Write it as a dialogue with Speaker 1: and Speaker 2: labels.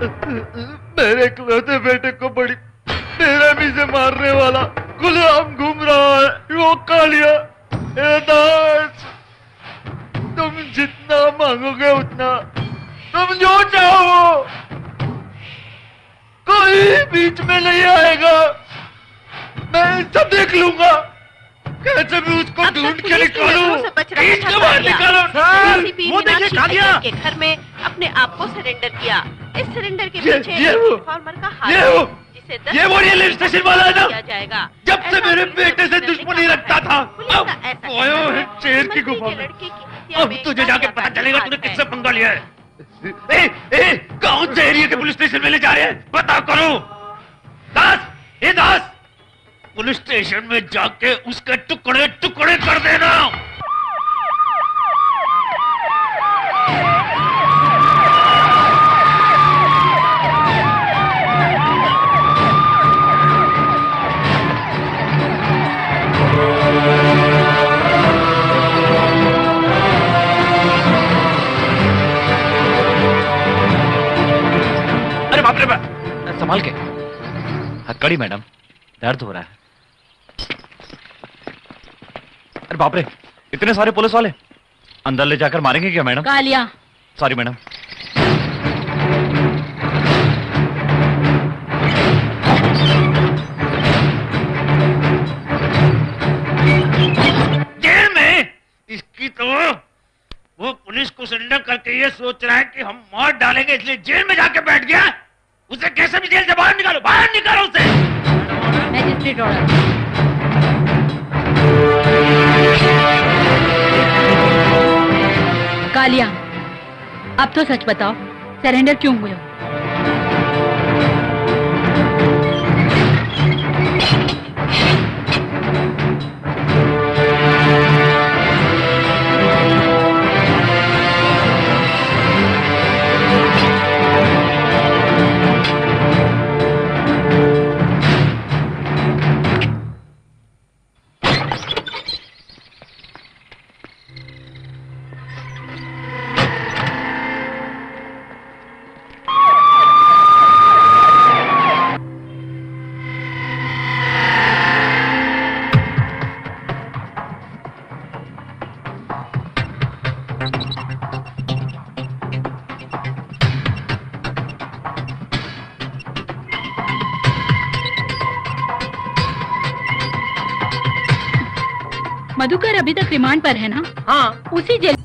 Speaker 1: मेरे इकलौते बेटे को बड़ी बेरहमी से मारने वाला गुलाम घूम रहा है। रोका लिया। ए दास, तुम जितना मांगोगे उतना, तुम जो चाहो, कोई बीच में नहीं आएगा। मैं सब देख लूंगा। कैसे भी उसको ढूंढ के निकालूं।
Speaker 2: वो देखिए कालिया के घर में अपने आप को सरेंडर किया। इस सरेंडर के पीछे रिफॉर्मर का हाथ है, जिसे 10
Speaker 1: वो रेलवे स्टेशन वाला है ना,
Speaker 2: किया जाएगा।
Speaker 1: जब से मेरे बेटे से दुश्मनी रखता था, अब आया है शेर की गुफा में। अब तुझे जाके पता चलेगा तूने किससे पंगा लिया है। कौन से एरिया के पुलिस स्टेशन में ले जा रहे हैं, पता करो। दास, ए दास, पुलिस स्टेशन में जाके उसके टुकड़े टुकड़े कर देना।
Speaker 3: अरे बाप रे बाप, संभाल के। हथकड़ी मैडम, दर्द हो रहा है। अरे बाप रे, इतने सारे पुलिस वाले अंदर ले जाकर मारेंगे क्या madam?
Speaker 4: Kalia.
Speaker 3: Sorry madam.
Speaker 1: Jail में इसकी तो वो पुलिस को सरेंडर करके ये सोच रहा है कि हम मार डालेंगे, इसलिए जेल में जाके बैठ गया। उसे कैसे भी जेल से बाहर निकालो, बाहर निकालो उसे।
Speaker 4: Magistrate order. कालिया, अब तो सच बताओ, सरेंडर क्यों हुए हो? मधुकर अभी तक रिमांड पर है ना?
Speaker 2: हाँ।
Speaker 4: उसी जेल